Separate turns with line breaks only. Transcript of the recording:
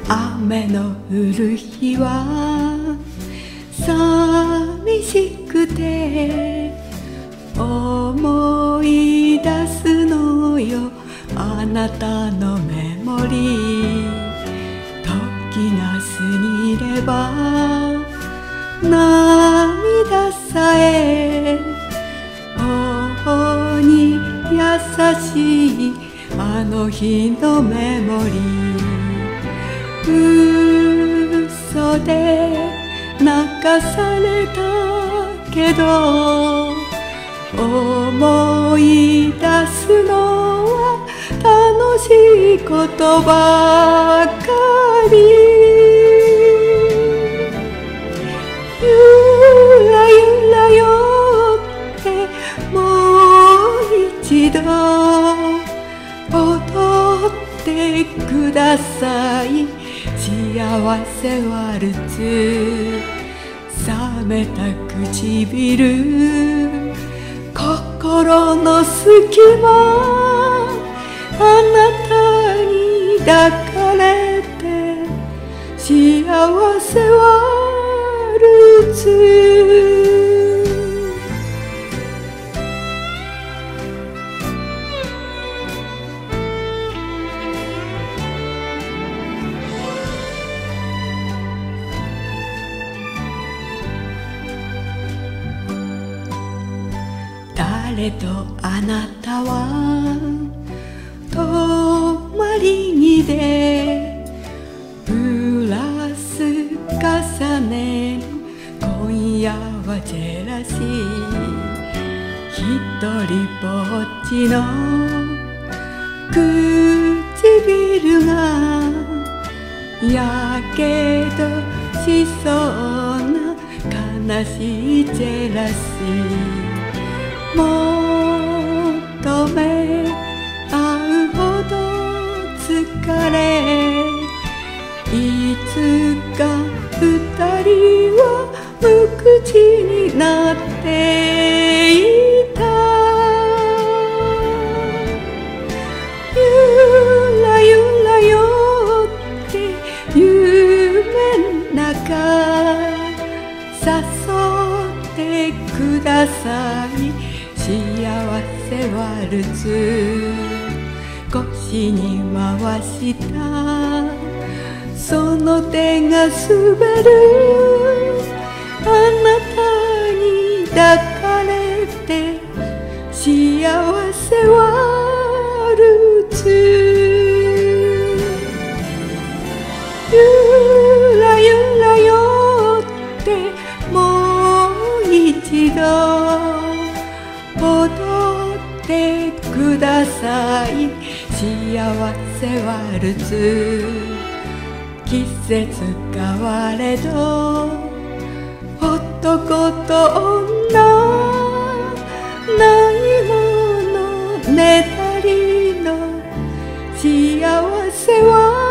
雨の降る日は寂しくて思い出すのよ、あなたのメモリー。時が過ぎれば涙さえ頬に優しいあの日のメモリー。嘘で泣かされたけど思い出すのは楽しいことばかり。ゆらゆら寄ってもう一度踊ってください。幸せワルツ、冷めた唇、心の隙間、あなたに抱かれて幸せワルツ。誰とあなたは泊まり木でプラス重ねる今夜はジェラシー。一人ぼっちの唇がやけどしそうな悲しいジェラシー。求め合うほど疲れ、いつか二人は無口になっていた。ゆらゆら寄って夢の中誘ってください。幸せワルツ、腰に回したその手が滑る、あなたに抱かれて幸せワルツ。ゆらゆら寄ってもう一度踊ってください。幸せワルツ、季節変われど男と女、ないものねだりの幸せワルツ。